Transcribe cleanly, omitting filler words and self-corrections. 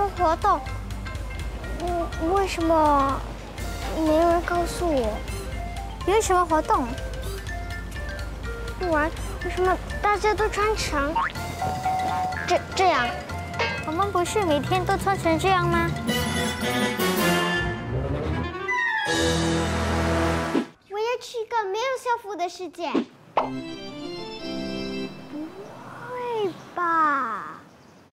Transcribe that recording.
活动，为什么没有人告诉我？ 有什么活动？ 不然为什么大家都穿成这样？ 我们不是每天都穿成这样吗？ 我要去一个没有校服的世界。不会吧？